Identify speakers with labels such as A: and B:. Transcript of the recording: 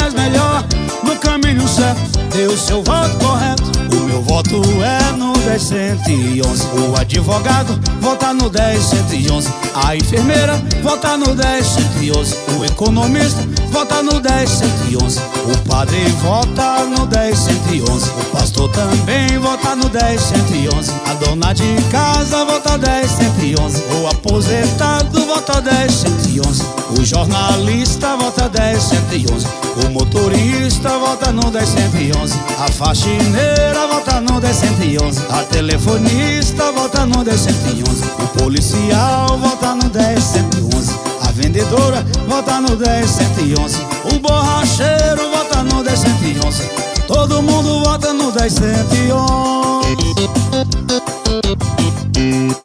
A: faz melhor, no caminho certo, dê o seu voto correto. O meu voto é no 10-111. O advogado vota no 10-111. A enfermeira vota no 10-111. O economista vota no 10-111. O padre vota no 10-111. O pastor também vota no 10-111. A dona de casa vota 10-111. O aposentado vota 10-111. O jornalista vota 10-111. O motorista vota no 10-111. A faxineira vota no 10-111. A telefonista vota no 10-111. O policial vota no 10-111. A vendedora vota no 10-111. O borracheiro vota no 10-111. Todo mundo vota no 10-111.